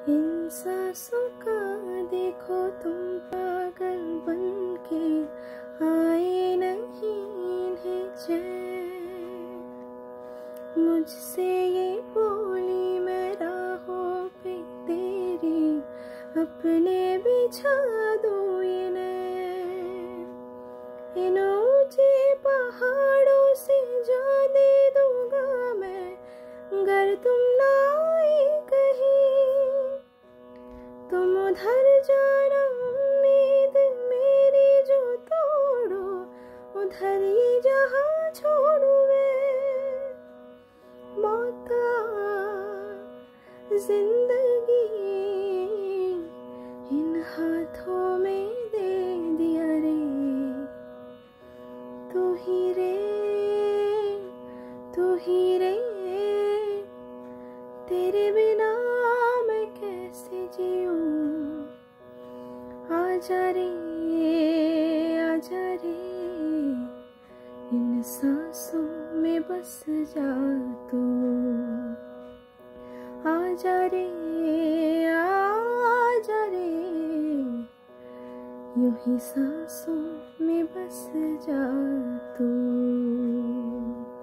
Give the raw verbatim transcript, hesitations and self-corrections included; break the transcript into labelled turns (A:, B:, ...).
A: इन सांसों का देखो तुम पागल बनके आए नहीं इन्हें चैन। मुझसे ये बोली मैं राहों पे तेरी अपने बिछा दूं ये नैन। इन ऊंचे पहाड़ों से जा दे दूंगा मैं अगर तुम ना आए कहीं। तुम उधर जाना उम्मीद मेरी जो तोड़ो, उधर ये जहां छोड़ू मैं। मौत जिंदगी इन हाथों में दे दिया रे। तू ही रे तू ही रे, तेरे बिना मैं कैसे जीऊं। आजा रे आजा रे, इन सांसों में बस जा तू। आजा रे आजा रे, यूं ही सांसों में बस जा तू।